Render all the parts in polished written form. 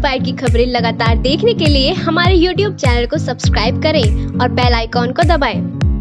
Bite की खबरें लगातार देखने के लिए हमारे YouTube चैनल को सब्सक्राइब करें और बेल आइकॉन को दबाएं।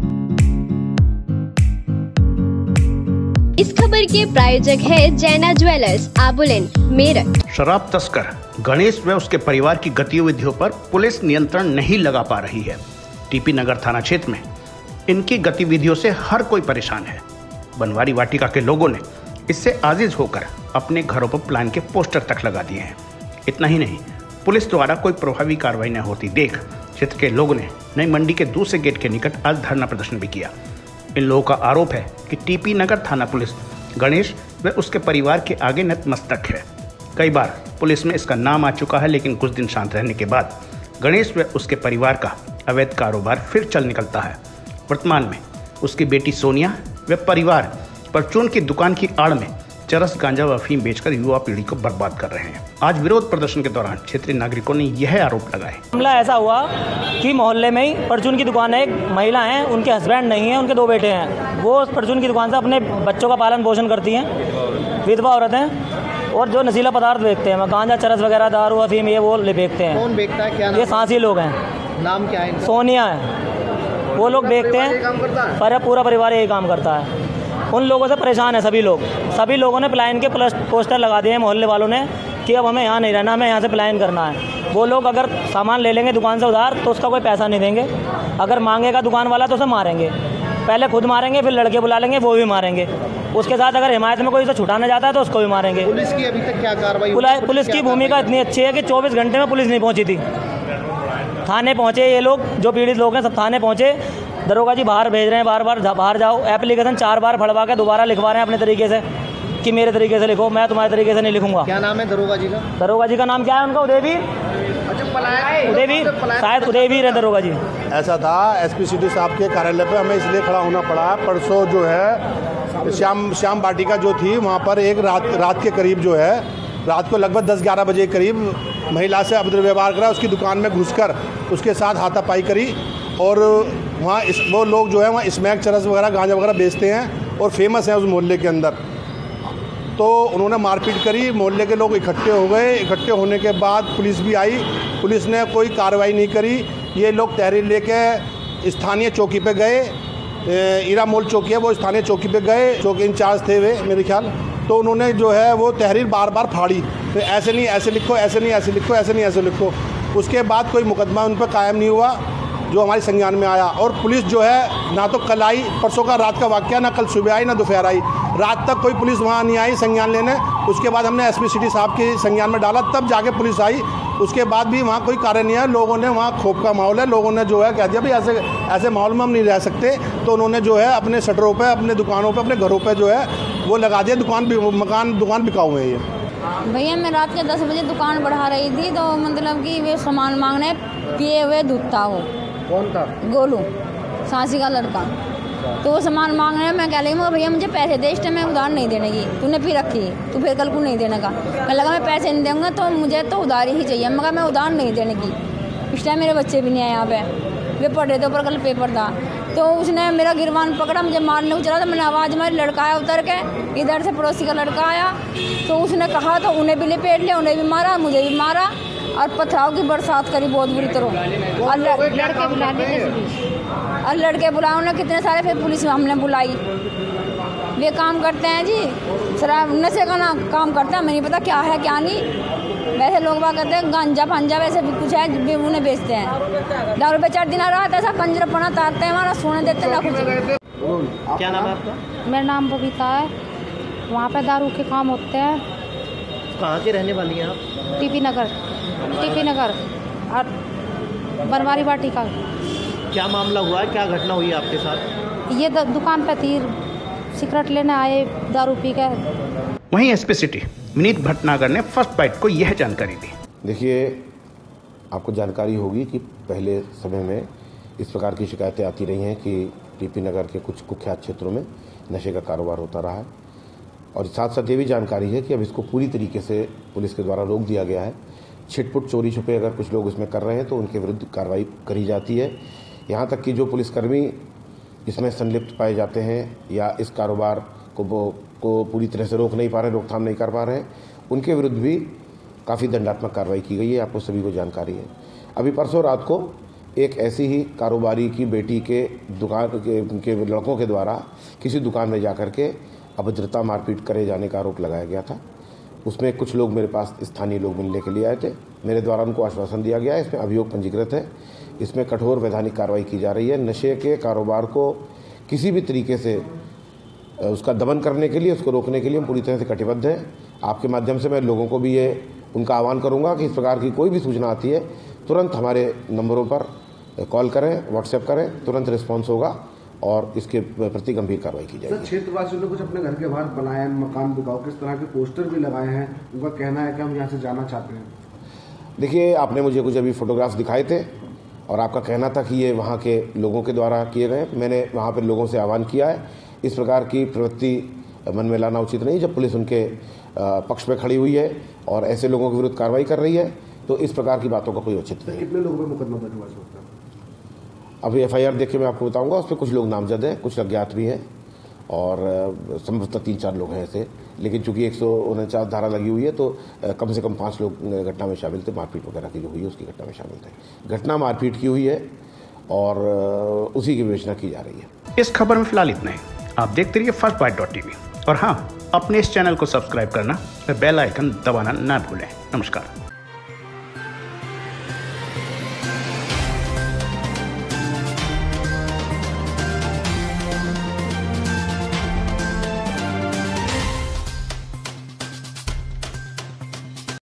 इस खबर के प्रायोजक है जैना ज्वेलर्स, आबुलेन, मेरठ। शराब तस्कर गणेश व उसके परिवार की गतिविधियों पर पुलिस नियंत्रण नहीं लगा पा रही है। टीपी नगर थाना क्षेत्र में इनकी गतिविधियों से हर कोई परेशान है। बनवारी वाटिका के लोगों ने इससे आजिज होकर अपने घरों पर प्लान के पोस्टर तक लगा दिए हैं। इतना ही नहीं, पुलिस द्वारा कोई प्रभावी कार्रवाई न होती देख क्षेत्र के लोगों ने नई मंडी के दूसरे गेट के निकट आज धरना प्रदर्शन भी किया। इन लोगों का आरोप है कि टीपी नगर थाना पुलिस गणेश व उसके परिवार के आगे नतमस्तक है। कई बार पुलिस में इसका नाम आ चुका है, लेकिन कुछ दिन शांत रहने के बाद गणेश व उसके परिवार का अवैध कारोबार फिर चल निकलता है। वर्तमान में उसकी बेटी सोनिया व परिवार परचून की दुकान की आड़ में चरस, गांजा व अफीम बेचकर युवा पीढ़ी को बर्बाद कर रहे हैं। आज विरोध प्रदर्शन के दौरान क्षेत्रीय नागरिकों ने यह आरोप लगाए। मामला ऐसा हुआ कि मोहल्ले में ही परचून की दुकान है, एक महिला है, उनके हस्बैंड नहीं है, उनके 2 बेटे हैं। वो परचून की दुकान से अपने बच्चों का पालन पोषण करती हैं, विधवा औरत हैं, और जो नशीला पदार्थ बेचते हैं, गांजा, चरस वगैरह, दारू, अफीम, ये वो बेचते हैं। कौन बेचता है, क्या नाम? ये सांसी लोग हैं। नाम क्या है? सोनिया है। वो लोग बेचते हैं, पर पूरा परिवार यही काम करता है। उन लोगों से परेशान है सभी लोगों ने प्लान के पोस्टर लगा दिए हैं मोहल्ले वालों ने कि अब हमें यहाँ नहीं रहना, हमें यहाँ से प्लान करना है। वो लोग अगर सामान ले लेंगे दुकान से उधार तो उसका कोई पैसा नहीं देंगे। अगर मांगेगा दुकान वाला तो उसे मारेंगे, पहले खुद मारेंगे, फिर लड़के बुला लेंगे, वो भी मारेंगे। उसके साथ अगर हिमायत में कोई उसे छुटाना चाहता है तो उसको भी मारेंगे। पुलिस की अभी तक क्या कार्रवाई? पुलिस की भूमिका इतनी अच्छी है कि 24 घंटे में पुलिस नहीं पहुँची थी। थाने पहुँचे ये लोग, जो पीड़ित लोग हैं सब थाने पहुँचे। दरोगा जी बाहर भेज रहे हैं, बार बार बाहर जाओ। एप्लीकेशन 4 बार फड़वा के दोबारा लिखवा रहे हैं अपने तरीके से कि मेरे तरीके से लिखो, मैं तुम्हारे तरीके से नहीं लिखूंगा। क्या नाम है दरोगा जी का? दरोगा जी का नाम क्या है उनका? उदयवीर, शायद उदयवीर है दरोगा जी। ऐसा था, एसपी सिटी साहब के कार्यालय पे हमें इसलिए खड़ा होना पड़ा। परसों जो है श्याम वाटिका जो थी वहाँ पर एक रात के करीब जो है, रात को लगभग 10-11 बजे के करीब महिला से अभद्र व्यवहार करा। उसकी दुकान में घुसकर उसके साथ हाथापाई करी और वहाँ वो लोग जो है वहाँ स्मैक, चरस वगैरह, गांजा वगैरह बेचते हैं और फेमस हैं उस मोहल्ले के अंदर। तो उन्होंने मारपीट करी, मोहल्ले के लोग इकट्ठे हो गए। इकट्ठे होने के बाद पुलिस भी आई, पुलिस ने कोई कार्रवाई नहीं करी। ये लोग तहरीर लेके स्थानीय चौकी पे गए, ईरा मोल चौकी है, वो स्थानीय चौकी पे गए। चौकी इंचार्ज थे वे मेरे ख्याल। तो उन्होंने जो है वो तहरीर बार बार फाड़ी, तो ऐसे नहीं ऐसे लिखो, ऐसे नहीं ऐसे लिखो, ऐसे नहीं ऐसे लिखो। उसके बाद कोई मुकदमा उन पर कायम नहीं हुआ जो हमारे संज्ञान में आया। और पुलिस जो है ना तो कल आई, परसों का रात का वाकया, ना कल सुबह आई, ना दोपहर आई। रात तक कोई पुलिस वहाँ नहीं आई संज्ञान लेने। उसके बाद हमने एसपी सिटी साहब के संज्ञान में डाला, तब जाके पुलिस आई। उसके बाद भी वहाँ कोई कार्य नहीं है। लोगों ने वहाँ खौफ का माहौल है, लोगों ने जो है कह दिया भाई ऐसे माहौल में हम नहीं रह सकते। तो उन्होंने जो है अपने शटरों पर, अपने दुकानों पर, अपने घरों पर जो है वो लगा दिया। दुकान बिकाऊ है ये। भैया मैं रात के 10 बजे दुकान बढ़ा रही थी, तो मतलब कि वे सामान मांगने पिए हुए दूध था। वो कौन था? गोलू, सांसी का लड़का। तो वो सामान मांग रहे हैं। मैं कह रही हूँ भैया मुझे पैसे दे, इस टाइम मैं उधार नहीं देने की, तूने पी रखी, तू फिर कल को नहीं देने का। मैं लगा मैं पैसे नहीं दूँगा तो मुझे तो उधार ही चाहिए। मगर मैं उधार नहीं देने की। इस टाइम मेरे बच्चे भी नहीं आए यहाँ पे, वे पढ़ रहे थे, ऊपर कल पेपर था। तो उसने मेरा गिरबान पकड़ा, मुझे मारने को चला। तो मैंने आवाज़ मारी, लड़का आया उतर के, इधर से पड़ोसी का लड़का आया। तो उसने कहा तो उन्हें भी लपेट लिया, उन्हें भी मारा, मुझे भी मारा और पथराव की बरसात करी बहुत बुरी तरह। और लड़के बुलाए उन्हें कितने सारे, फिर पुलिस हमने बुलाई। वे काम करते हैं जी, शराब नशे का ना काम करते हैं, हमें नहीं पता क्या है क्या नहीं। वैसे लोग बात करते हैं गांजा भांजा, वैसे भी कुछ है उन्हें बेचते हैं। दारू पे 4 दिन रात ऐसा कंजरपना तारते हैं, वहाँ सोने देते ना कुछ। क्या नाम है आपका? मेरा नाम बबीता है। वहाँ पे दारू के काम होते हैं। कहाँ के रहने वाली हैं आप? टीपी नगर और बनवारी वाटिका। क्या मामला हुआ है, क्या घटना हुई है आपके साथ? ये दुकान पे थी, सिगरेट लेने आए, दारू पी के। वहीं एसपी सिटी विनीत भटनागर ने फर्स्ट बाइट को यह जानकारी दी। देखिए, आपको जानकारी होगी कि पहले समय में इस प्रकार की शिकायतें आती रही हैं कि टीपी नगर के कुछ कुख्यात क्षेत्रों में नशे का कारोबार होता रहा है। और साथ साथ ये भी जानकारी है कि अब इसको पूरी तरीके से पुलिस के द्वारा रोक दिया गया है। छिटपुट, चोरी छुपे अगर कुछ लोग इसमें कर रहे हैं तो उनके विरुद्ध कार्रवाई करी जाती है। यहाँ तक कि जो पुलिसकर्मी इसमें संलिप्त पाए जाते हैं या इस कारोबार को पूरी तरह से रोक नहीं पा रहे, रोकथाम नहीं कर पा रहे हैं, उनके विरुद्ध भी काफ़ी दंडात्मक कार्रवाई की गई है, आपको सभी को जानकारी है। अभी परसों रात को एक ऐसी ही कारोबारी की बेटी के दुकान के लड़कों के द्वारा किसी दुकान में जाकर के अभद्रता मारपीट करे जाने का आरोप लगाया गया था। उसमें कुछ लोग मेरे पास स्थानीय लोग मिलने के लिए आए थे। मेरे द्वारा उनको आश्वासन दिया गया है, इसमें अभियोग पंजीकृत है, इसमें कठोर वैधानिक कार्रवाई की जा रही है। नशे के कारोबार को किसी भी तरीके से उसका दमन करने के लिए, उसको रोकने के लिए हम पूरी तरह से कटिबद्ध हैं। आपके माध्यम से मैं लोगों को भी ये उनका आह्वान करूंगा कि इस प्रकार की कोई भी सूचना आती है तुरंत हमारे नंबरों पर कॉल करें, व्हाट्सएप करें, तुरंत रिस्पॉन्स होगा और इसके प्रति गंभीर कार्रवाई की जाएगी। क्षेत्रवासियों ने कुछ अपने घर के बाहर बनाए मकान बिकाओ, किस तरह के पोस्टर भी लगाए हैं, उनका कहना है कि हम यहाँ से जाना चाहते हैं। देखिए, आपने मुझे कुछ अभी फोटोग्राफ्स दिखाए थे और आपका कहना था कि ये वहाँ के लोगों के द्वारा किए गए। मैंने वहाँ पर लोगों से आह्वान किया है, इस प्रकार की प्रवृत्ति मन में लाना उचित नहीं। जब पुलिस उनके पक्ष में खड़ी हुई है और ऐसे लोगों के विरुद्ध कार्रवाई कर रही है तो इस प्रकार की बातों का कोई औचित्य नहीं। कितने लोगों पर मुकदमा दर्ज हुआ इस वक्त? अभी FIR देख के मैं आपको बताऊंगा। उस पर कुछ लोग नामजद हैं, कुछ अज्ञात भी हैं और संभवतः 3-4 लोग हैं ऐसे, लेकिन चूंकि 149 धारा लगी हुई है तो कम से कम 5 लोग घटना में शामिल थे। मारपीट वगैरह की जो हुई है उसकी घटना में शामिल थे। घटना मारपीट की हुई है और उसी की विवेचना की जा रही है। इस खबर में फिलहाल इतना ही। आप देखते रहिए fastbite.tv और हाँ, अपने इस चैनल को सब्सक्राइब करना और बेल आइकन दबाना ना भूलें। नमस्कार।